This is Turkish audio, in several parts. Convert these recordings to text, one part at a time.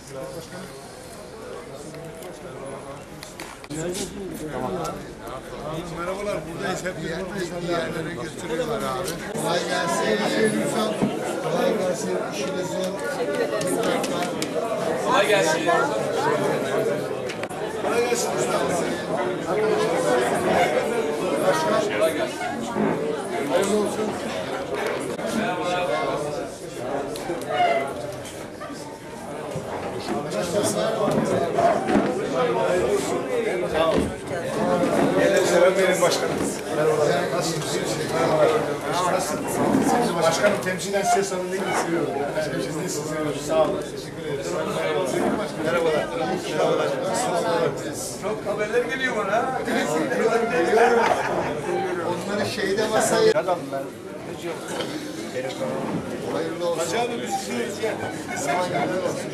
Merhabalar, buradayız. Hep bir yerlere götürüyorlar abi. Kolay gelsin. Kolay gelsin. İşiniz zor. Kolay gelsin. Kolay gelsin. Başkan. Kolay gelsin. Hayırlı olsun. Merhabalar. Selam verin başkanım. Merhabalar. Nasılsınız? Nasılsınız? Başkanım temsilen size sarılayım istiyorum. Biz de sizi seviyoruz. Sağ olun. Teşekkür ederiz. Merhabalar. Merhabalar. Çok haberler geliyor bana. Geliyorum. Onları şeyde masaya... Hayırlı olsun. Hacı abi biz istiyoruz yani. Hayırlı olsun.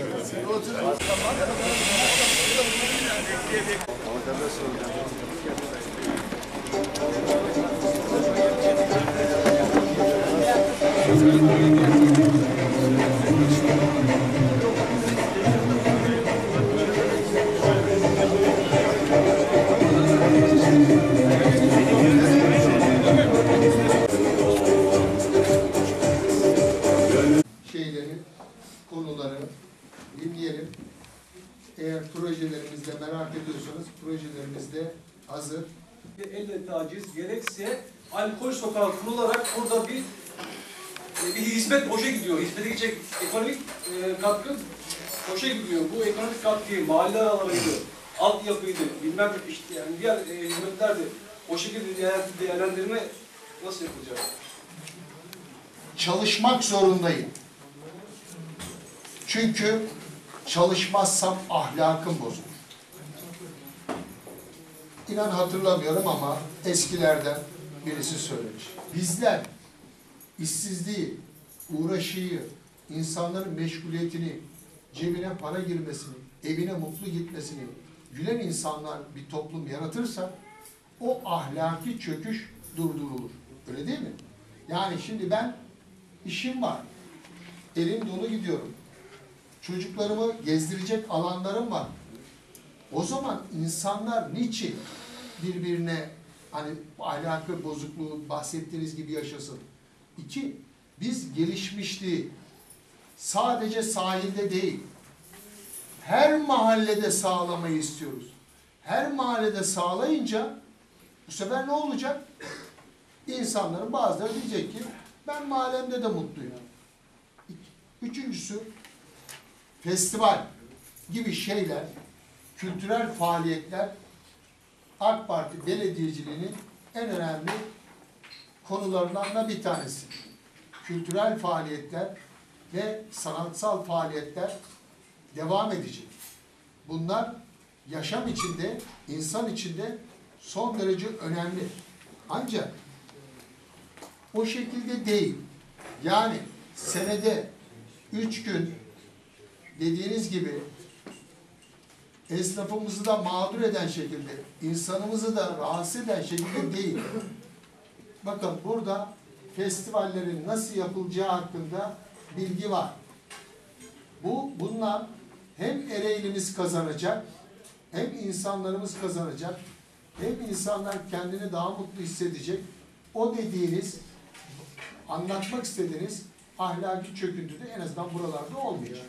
Şeyleri, konuları dinleyelim. Eğer projelerimizde merak ediyorsanız projelerimizde hazır. Elle taciz gerekse alkol sokağı kurularak burada bir hizmet boşa gidiyor. Hizmete gidecek ekonomik katkı boşa gidiyor. Bu ekonomik katkıyı mahalle aralarıydı, altyapıydı, bilmem işte yani diğer hizmetlerdi. O şekilde değerlendirme nasıl yapılacak? Çalışmak zorundayım. Çünkü çalışmazsam ahlakım bozulur. İnan hatırlamıyorum ama eskilerden birisi söylemiş. Bizler işsizliği, uğraşıyı, insanların meşguliyetini, cebine para girmesini, evine mutlu gitmesini, gülen insanlar bir toplum yaratırsa o ahlaki çöküş durdurulur. Öyle değil mi? Yani şimdi ben işim var. Elim dolu gidiyorum. Çocuklarımı gezdirecek alanlarım var. O zaman insanlar niçin birbirine hani ahlakı bozukluğu bahsettiğiniz gibi yaşasın? İki, biz gelişmişliği sadece sahilde değil, her mahallede sağlamayı istiyoruz. Her mahallede sağlayınca bu sefer ne olacak? İnsanların bazıları diyecek ki ben mahallemde de mutluyum. Üçüncüsü festival gibi şeyler, kültürel faaliyetler AK Parti belediyeciliğinin en önemli konularından da bir tanesi. Kültürel faaliyetler ve sanatsal faaliyetler devam edecek. Bunlar yaşam içinde, insan içinde son derece önemli. Ancak o şekilde değil. Yani senede 3 gün dediğiniz gibi esnafımızı da mağdur eden şekilde, insanımızı da rahatsız eden şekilde değil. Bakın burada festivallerin nasıl yapılacağı hakkında bilgi var. Bunlar hem Ereğli'miz kazanacak, hem insanlarımız kazanacak, hem insanlar kendini daha mutlu hissedecek. O dediğiniz, anlatmak istediğiniz ahlaki çöküntü de en azından buralarda olmayacak.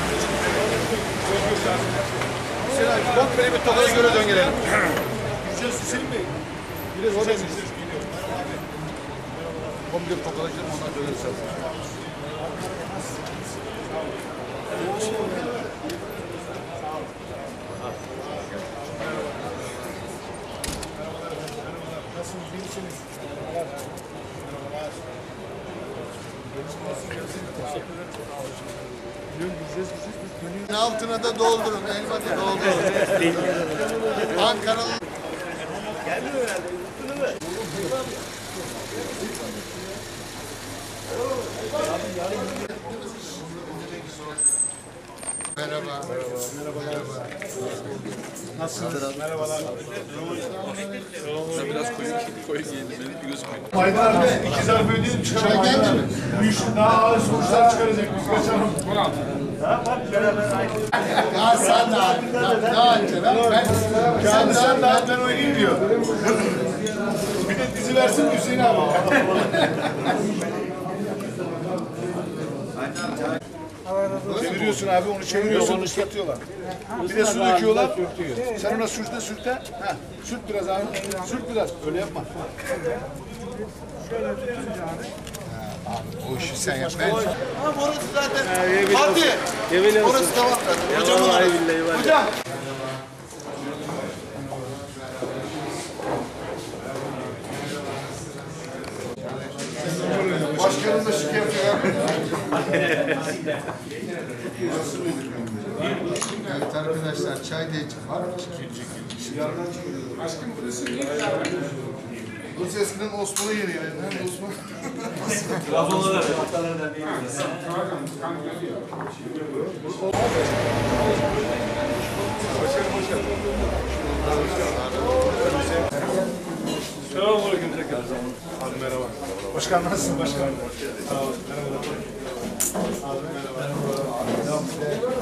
Hüseyin abi, komple bir tokaya göre dön gelelim. Gideceğiz Hüseyin Bey. Biraz oraya gideceğiz. Komple bir tokalaşalım, ondan döneceğiz. Nasılsınız, iyi misiniz? Altına da doldurun, elma da doldurun. Ankaralı. Gelmiyor herhalde, yuttun mu? Merhaba. Merhaba. Nasılsınız? Merhabalar. Biraz koyu giyelim. Benim göz koyu. Haydar abi, 2 zarf ödeyelim çıkalım Haydar abi. Bu iş daha ağır sonuçlar çıkaracak, biz kaçalım. Ya sen de abi. Daha önce ben Kağıdı sen dağıt ben oynayayım diyor. Bir de dizi versin Hüseyin abi. Çeviriyorsun abi, onu çeviriyorsun, ıslatıyorlar. Bir de su döküyorlar. Sen ona sürte. Heh, sürt biraz abi. Sürt biraz. Öyle yapma. o işi sen yap. Ben Ama orası zaten Fatih. Orası tamam zaten. Hocamın orası. Hocam. Başkanım da şık yapıyor. evet arkadaşlar çay da içip var mı? Aşkım burası iyi. Burası eskiden Osmanlı yeri yani. Hem Osmanlı. Selamünaleyküm tekrar. Abi merhaba. Başkan nasılsın başkan? Sağ olun. Merhabalar. Abi merhaba.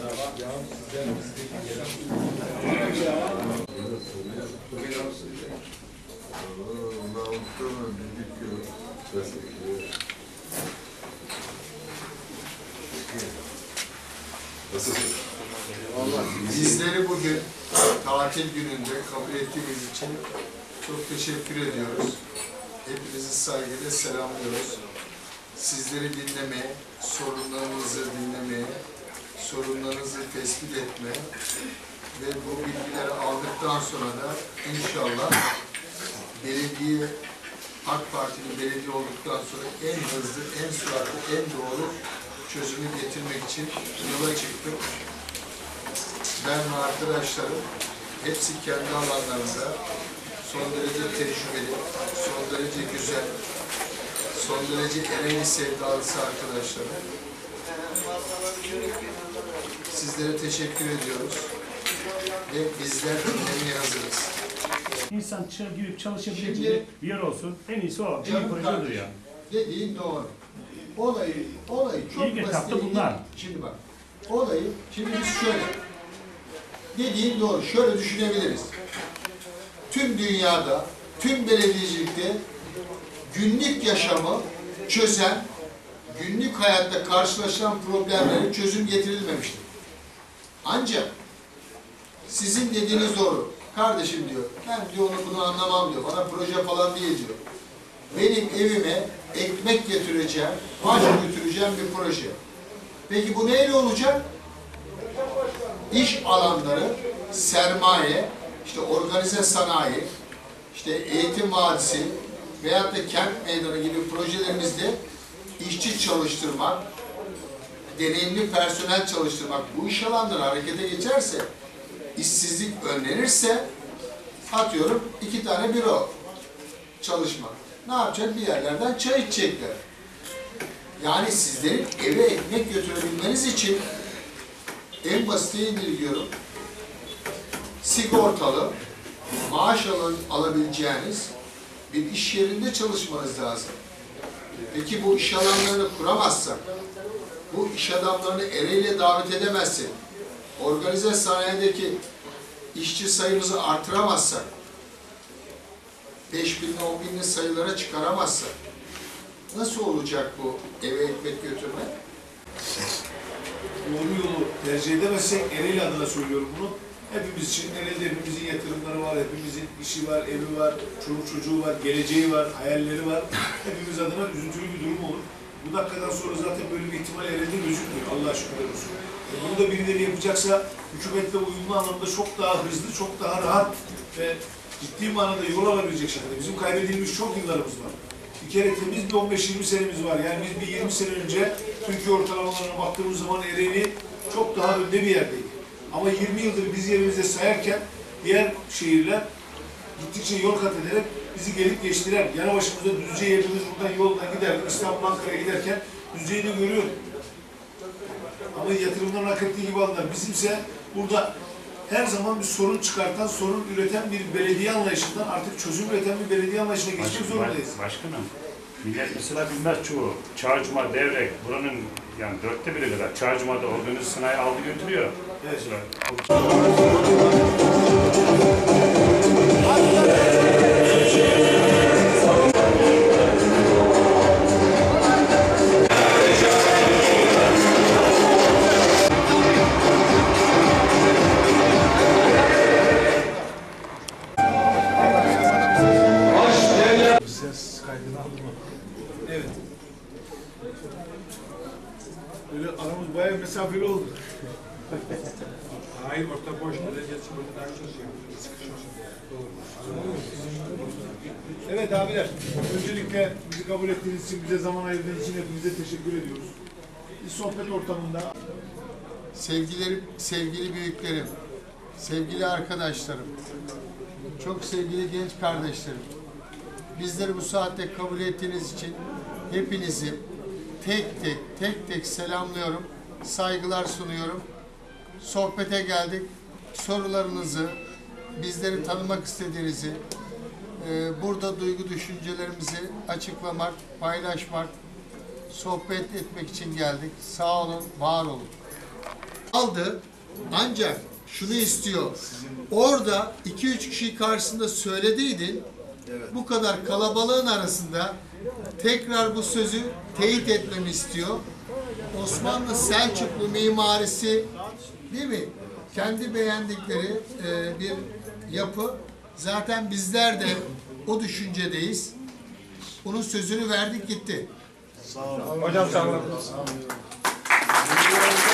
Bizleri bugün tatil gününde kabul ettiğiniz için çok teşekkür ediyoruz. Hepinizi saygıyla selamlıyoruz. Sizleri dinlemeye, sorunlarınızı dinlemeye, sorunlarınızı tespit etmeye ve bu bilgileri aldıktan sonra da inşallah belediye, AK Parti'nin belediye olduktan sonra en hızlı, en süratli, en doğru çözümü getirmek için yola çıktım. Ben ve arkadaşlarım hepsi kendi alanlarında son derece tecrübeli, son derece güzel, son derece Ereğli sevdalısı arkadaşlarım. Sizlere teşekkür ediyoruz ve bizler dinlemeye hazırız. İnsan girip çalışabileceği Şimdi- bir yer olsun. En iyisi o. En iyi Canım proje odur kardeşim, ya. dediğin doğru. Olayı çok İlk etapta basit. bunlar. Şimdi bak, şimdi biz şöyle, dediğin doğru, şöyle düşünebiliriz. Tüm dünyada, tüm belediyecilikte günlük yaşamı çözen, günlük hayatta karşılaşılan problemlere çözüm getirilmemiştir. Ancak sizin dediğiniz doğru. Kardeşim diyor, ben diyor bunu anlamam diyor, bana proje falan değil diyor. Benim evime ekmek getireceğim, maaş götüreceğim bir proje. Peki bu neyle olacak? İş alanları, sermaye, işte organize sanayi, işte eğitim vadisi veyahut da kent meydanı gibi projelerimizde işçi çalıştırmak, deneyimli personel çalıştırmak, bu iş alanları harekete geçerse, işsizlik önlenirse, atıyorum 2 tane büro çalışmak. Ne yapacak? Bir yerlerden çay içecekler. Yani sizlerin eve ekmek götürebilmeniz için en basite indirgiyorum. Sigortalı, maaş alabileceğiniz bir iş yerinde çalışmanız lazım. Peki bu iş alanlarını kuramazsak, bu iş adamlarını Ereğli'ye davet edemezsek, organize sanayideki işçi sayımızı artıramazsak, 5.000'li 10.000'li sayılara çıkaramazsak, nasıl olacak bu eve ekmek götürme? Doğru yolu tercih edemezsek Ereğli adına söylüyorum bunu. Hepimiz için Ereğli'de hepimizin yatırımları var, hepimizin işi var, evi var, çoluk çocuğu var, geleceği var, hayalleri var. Hepimiz adına üzüntülü bir durum olur. Bu dakikadan sonra zaten böyle bir ihtimal Ereğli'de gözükmüyor. Allah'a şükürler olsun. Bunu da birileri yapacaksa hükümetle uyumlu anlamda çok daha hızlı, çok daha rahat ve ciddi manada yol alabilecek şekilde. Bizim kaybedilmiş çok yıllarımız var. Bir kere temiz bir 15-20 senemiz var. Yani biz bir 20 sene önce Türkiye ortalamalarına baktığımız zaman Ereğli çok daha önde bir yerdeydi. Ama 20 yıldır biz yerimizde sayarken diğer şehirler gittikçe yol kat ederek bizi gelip geçtiler. Yanı başımızda Düzce yerimiz buradan yoldan giderdik. İstanbul, Ankara'ya giderken Düzce'yi de görüyorduk. Ama yatırımdan hak ettiği gibi aldılar. Bizimse burada her zaman bir sorun çıkartan, sorun üreten bir belediye anlayışından artık çözüm üreten bir belediye anlayışına geçmek zorundayız. Başkanım, Millet mesela bilmez çoğu. Çağcuma, Devrek, buranın yani 1/4 kadar Çağcuma'da organize sanayi aldı götürüyor. Evet. Mesela. Ses kaydını aldım. Evet. Böyle aramız bayağı mesafeli oldu. Hayır, orta boş. Böyle geçsin, burada daha çok şey. Sıkışmasın. Evet abiler, öncelikle bizi kabul ettiğiniz için, bize zaman ayırdığınız için hepinize teşekkür ediyoruz. Bir sohbet ortamında Sevgili büyüklerim, sevgili arkadaşlarım, çok sevgili genç kardeşlerim, bizleri bu saatte kabul ettiğiniz için hepinizi tek tek selamlıyorum, saygılar sunuyorum. Sohbete geldik, sorularınızı, bizleri tanımak istediğinizi, burada duygu düşüncelerimizi açıklamak, paylaşmak, sohbet etmek için geldik. Sağ olun, var olun. Aldı ancak şunu istiyor. Orada 2-3 kişi karşısında söylediydin. Bu kadar kalabalığın arasında tekrar bu sözü teyit etmemi istiyor. Osmanlı Selçuklu mimarisi, değil mi? Kendi beğendikleri bir yapı. Zaten bizler de o düşüncedeyiz. Bunun sözünü verdik gitti. Hocam sağ olun.